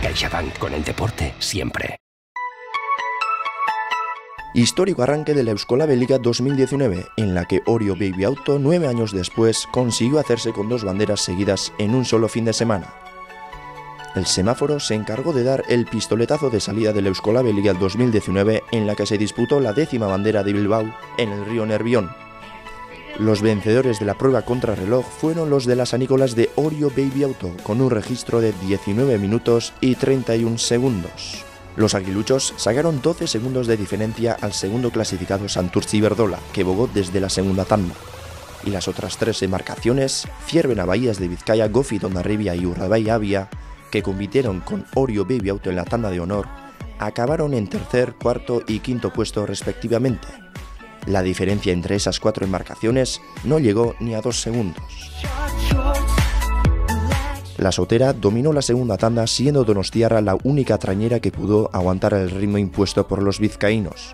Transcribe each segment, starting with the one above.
CaixaBank, con el deporte siempre. Histórico arranque de la Euskolabel Liga 2019, en la que Orio Baby Auto, 9 años después, consiguió hacerse con 2 banderas seguidas en un solo fin de semana. El semáforo se encargó de dar el pistoletazo de salida de la Euskolabel Liga 2019, en la que se disputó la 10ª bandera de Bilbao en el río Nervión. Los vencedores de la prueba contrarreloj fueron los de la San Nicolás de Orio Baby Auto, con un registro de 19 minutos y 31 segundos. Los aguiluchos sacaron 12 segundos de diferencia al segundo clasificado Santurtzi Iberdrola, que bogó desde la segunda tanda. Y las otras 3 embarcaciones, Zierbena Bahías de Vizcaya, Gofit Hondarribia y Urdaibai Avia, que compitieron con Orio Baby Auto en la tanda de honor, acabaron en tercer, cuarto y quinto puesto respectivamente. La diferencia entre esas 4 embarcaciones no llegó ni a 2 segundos. La Sotera dominó la segunda tanda, siendo Donostiarra la única trañera que pudo aguantar el ritmo impuesto por los vizcaínos.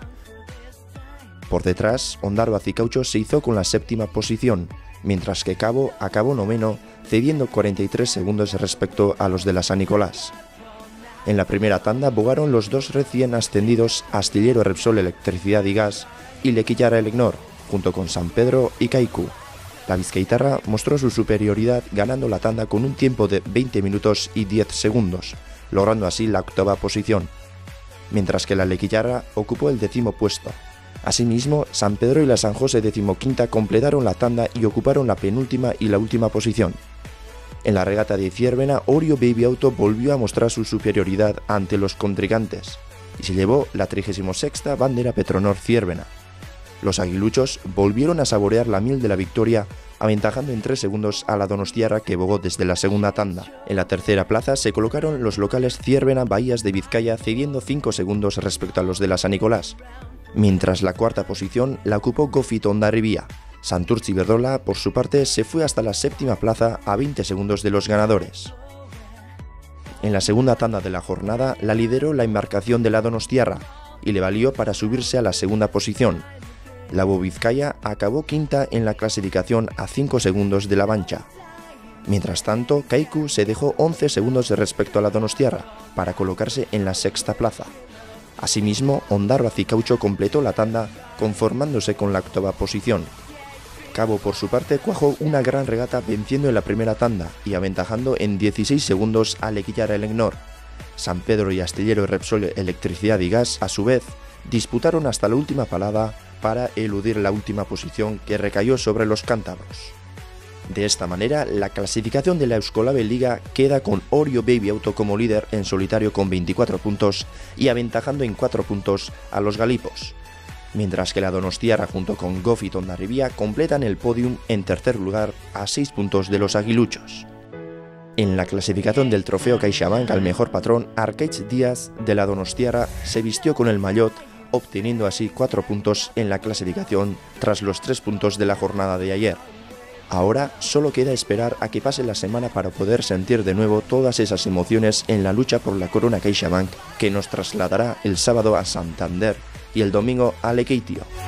Por detrás, Ondarroa Zicaucho se hizo con la 7ª posición, mientras que Cabo acabó noveno, cediendo 43 segundos respecto a los de la San Nicolás. En la primera tanda bogaron los 2 recién ascendidos Astillero Repsol Electricidad y Gas y Lequillara Elecnor, junto con San Pedro y Kaiku. La vizcaitarra mostró su superioridad ganando la tanda con un tiempo de 20 minutos y 10 segundos, logrando así la 8ª posición, mientras que la Lequillara ocupó el 10º puesto. Asimismo, San Pedro y la San José 15ª completaron la tanda y ocuparon la penúltima y la última posición. En la regata de Zierbena, Orio Baby Auto volvió a mostrar su superioridad ante los contrincantes y se llevó la 36ª bandera Petronor Zierbena. Los aguiluchos volvieron a saborear la miel de la victoria, aventajando en 3 segundos a la Donostiarra, que bogó desde la segunda tanda. En la tercera plaza se colocaron los locales Zierbena Bahías de Vizcaya, cediendo 5 segundos respecto a los de la San Nicolás, mientras la 4ª posición la ocupó Gofit Hondarribia. Santurtzi Iberdrola, por su parte, se fue hasta la 7ª plaza a 20 segundos de los ganadores. En la segunda tanda de la jornada la lideró la embarcación de la Donostiarra y le valió para subirse a la 2ª posición. La Bovizcaya acabó 5ª en la clasificación a 5 segundos de la Bancha. Mientras tanto, Kaiku se dejó 11 segundos respecto a la Donostiarra para colocarse en la 6ª plaza. Asimismo, Ondarroa Zicaucho completó la tanda, conformándose con la 8ª posición. Cabo, por su parte, cuajó una gran regata venciendo en la primera tanda y aventajando en 16 segundos a Lequillara Elecnor. San Pedro y Astillero Repsol Electricidad y Gas, a su vez, disputaron hasta la última parada para eludir la última posición, que recayó sobre los cántabros. De esta manera, la clasificación de la Euskolabel Liga queda con Orio Baby Auto como líder en solitario con 24 puntos y aventajando en 4 puntos a los galipos, mientras que la Donostiarra junto con Gofit Hondarribia completan el podium en tercer lugar a 6 puntos de los aguiluchos. En la clasificación del trofeo CaixaBank al mejor patrón, Arkaitz Díaz de la Donostiarra se vistió con el maillot, obteniendo así 4 puntos en la clasificación tras los 3 puntos de la jornada de ayer. Ahora solo queda esperar a que pase la semana para poder sentir de nuevo todas esas emociones en la lucha por la corona CaixaBank, que nos trasladará el sábado a Santander y el domingo a Lekeitio.